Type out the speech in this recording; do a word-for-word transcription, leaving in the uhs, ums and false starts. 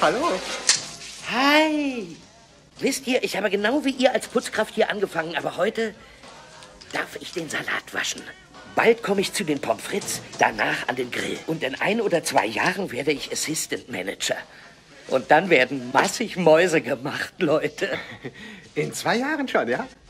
hallo. Hi. Wisst ihr, ich habe genau wie ihr als Putzkraft hier angefangen, aber heute darf ich den Salat waschen. Bald komme ich zu den Pommes frites, danach an den Grill. Und in ein oder zwei Jahren werde ich Assistant Manager. Und dann werden massig Mäuse gemacht, Leute. In zwei Jahren schon, ja?